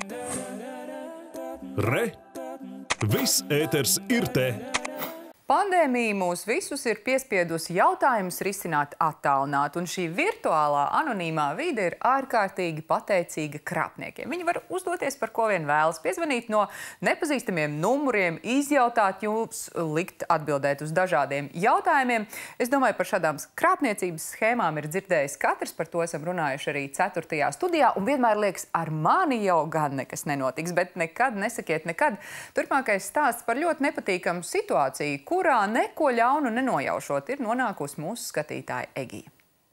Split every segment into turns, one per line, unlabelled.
Re! Viss ēters ir te!
Pandēmija mūs visus ir piespiedusi jautājumus risināt attālināt, un šī virtuālā anonīmā vide ir ārkārtīgi pateicīga krāpniekiem. Viņi var uzdoties par ko vien vēlas, piezvanīt no nepazīstamiem numuriem, izjautāt jums, likt atbildēt uz dažādiem jautājumiem. Es domāju, par šādām krāpniecības schēmām ir dzirdējis katrs, par to esam runājuši arī 4. studijā, un vienmēr liekas, ar mani jau gan nekas nenotiks, bet nekad nesakiet nekad. Turpmākais stāsts par ļoti nepatīkamu situāciju, kurā neko ļaunu nenojaušot ir nonākusi mūsu skatītāja Egija.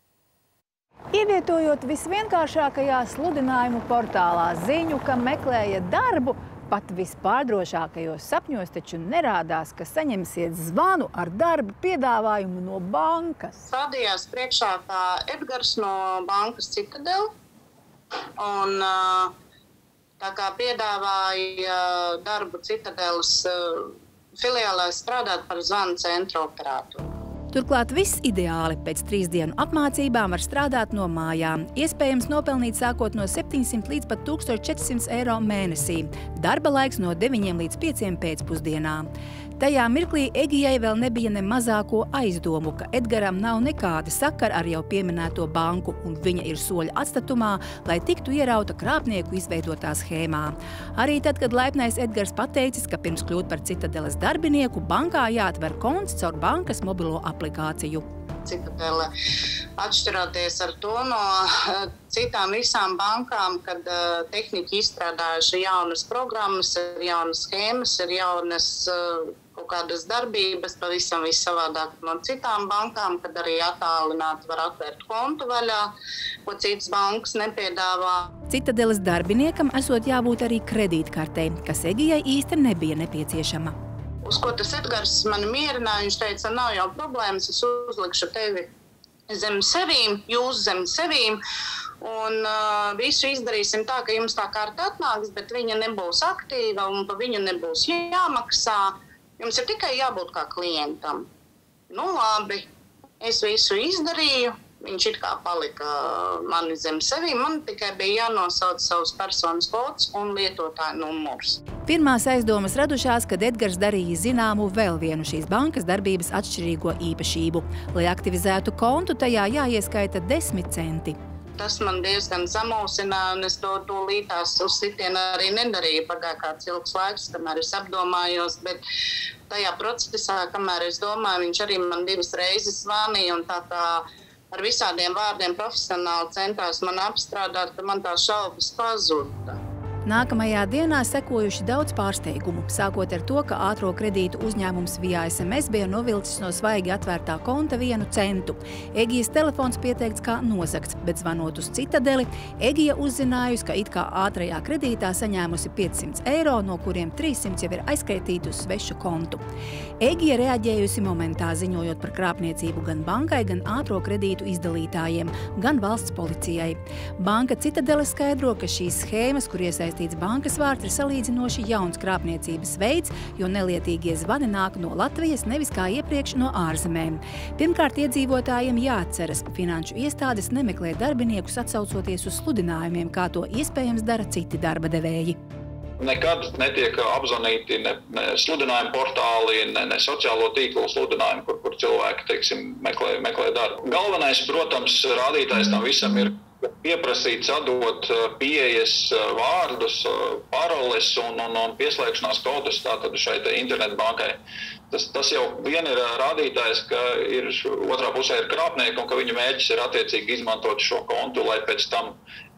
Ievietojot visvienkāršākajā sludinājumu portālā ziņu, ka meklēja darbu, pat vispārdrošākajos sapņos taču nerādās, ka saņemsiet zvanu ar darba piedāvājumu no bankas.
Stādījās priekšā kā Edgars no bankas Citadele, un tā kā piedāvāja darbu Citadeles filiālē strādāt par zvanu centra operātoru.
Turklāt viss ideāli. Pēc 3 dienu apmācībām var strādāt no mājām. Iespējams nopelnīt sākot no 700 līdz pat 1400 eiro mēnesī. Darba laiks no 9 līdz 5 pēcpusdienā. Tajā mirklī Egijai vēl nebija ne mazāko aizdomu, ka Edgaram nav nekāda sakara ar jau pieminēto banku, un viņa ir soļa atstatumā, lai tiktu ierauta krāpnieku izveidotā schēmā. Arī tad, kad laipnais Edgars pateicis, ka pirms kļūt par Citadeles darbinieku, bankā jāatver konts caur bankas mobilo aplikāciju.
Citadele atšķiroties ar to no citām visām bankām, kad tehniķi izstrādājuši jaunas programmas, ir jaunas schēmas, ir jaunas kaut kādas darbības, pavisam savādāk no citām bankām, kad arī attālināti var atvērt kontu vaļā, ko citas bankas nepiedāvā.
Citadeles darbiniekam esot jābūt arī kredītkartei, kas Egijai īsti nebija nepieciešama.
Uz ko tas Edgars mani mierināja, viņš teica, nav jau problēmas, es uzlikšu tevi zem sevīm, jūs zem sevīm, un visu izdarīsim tā, ka jums tā karta atnāks, bet viņa nebūs aktīva un pa viņu nebūs jāmaksā. Jums ir tikai jābūt kā klientam. Nu labi, es visu izdarīju, viņš it kā palika mani zem sevīm, man tikai bija jānosauc savus personas kods un lietotāja numurs.
Pirmās aizdomas radušās, kad Edgars darīja zināmu vēl vienu šīs bankas darbības atšķirīgo īpašību. Lai aktivizētu kontu, tajā jāieskaita 10 centi.
Tas man diezgan samulsināja, un es to lītās uz sitienu arī nedarīju. Pagāja kāds ilgs laiks, kamēr es apdomājos, bet tajā procesā, kamēr es domāju, viņš arī man 2 reizes zvanīja, un tā kā ar visādiem vārdiem profesionāli centās man apstrādāt, ka man tā šaubas pazuda.
Nākamajā dienā sekojuši daudz pārsteigumu, sākot ar to, ka ātro kredītu uzņēmums via SMS bija novilcis no svaigi atvērtā konta 1 centu. Egijas telefons pieteikts kā nozagts, bet zvanot uz Citadeli, Egija uzzinājusi, ka it kā ātrajā kredītā saņēmusi 500 eiro, no kuriem 300 jau ir aizskaitīti uz svešu kontu. Egija reaģējusi momentā, ziņojot par krāpniecību gan bankai, gan ātro kredītu izdalītājiem, gan valsts policijai. Banka Citadele skaidro, ka šīs schēmas, kur iesaistīts bankas vārds, ir salīdzinoši jauns krāpniecības veids, jo nelietīgie zvani nāk no Latvijas, nevis kā iepriekš no ārzemēm. Pirmkārt, iedzīvotājiem jāatceras, finanšu iestādes nemeklē darbiniekus atsaucoties uz sludinājumiem, kā to iespējams dara citi darba devēji.
Nekad netiek apzvanīti ne sludinājumu portāli, ne sociālo tīklu sludinājumi, kur cilvēki, teiksim, meklē darbu. Galvenais, protams, rādītājs tam visam ir pieprasīts atdot pieejas vārdus, paroles un pieslēgšanās kodus tātad šai internetbankai. Tas jau vien ir rādītājs, ka otrā pusē ir krāpnieki un ka viņu mērķis ir attiecīgi izmantot šo kontu, lai pēc tam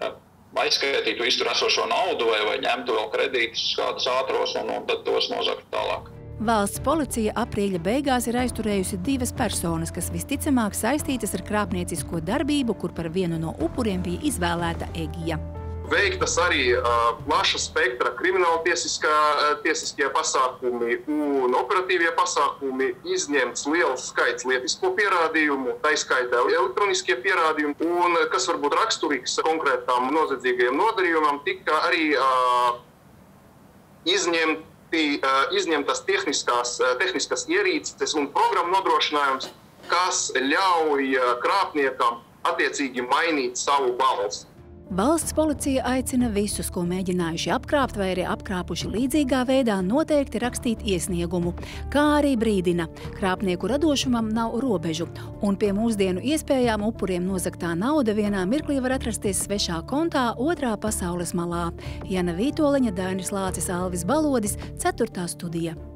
aizskaitītu visu tur esošo naudu vai ņemtu vēl kredītus kādus ātros un tad tos nozagtu tālāk.
Valsts policija aprīļa beigās ir aizturējusi 2 personas, kas visticamāk saistītas ar krāpniecisko darbību, kur par vienu no upuriem bija izvēlēta Egija.
Veiktas arī plaša spektra krimināltiesiskie pasākumi un operatīvie pasākumi, izņemts liels skaits lietisko pierādījumu, tā izskaitā elektroniskie pierādījumi, un, kas varbūt raksturīgs konkrētām noziedzīgajiem nodarījumam, tika arī izņemtas tehniskas ierīces un programmu nodrošinājums, kas ļauj krāpniekam attiecīgi mainīt savu balsi.
Valsts policija aicina visus, ko mēģinājuši apkrāpt vai arī apkrāpuši līdzīgā veidā, noteikti rakstīt iesniegumu, kā arī brīdina. Krāpnieku radošumam nav robežu, un pie mūsdienu iespējām upuriem nozagtā nauda vienā mirklī var atrasties svešā kontā otrā pasaules malā. Jana Vītoliņa, Dainis Lācis, Alvis Balodis, 4. studija.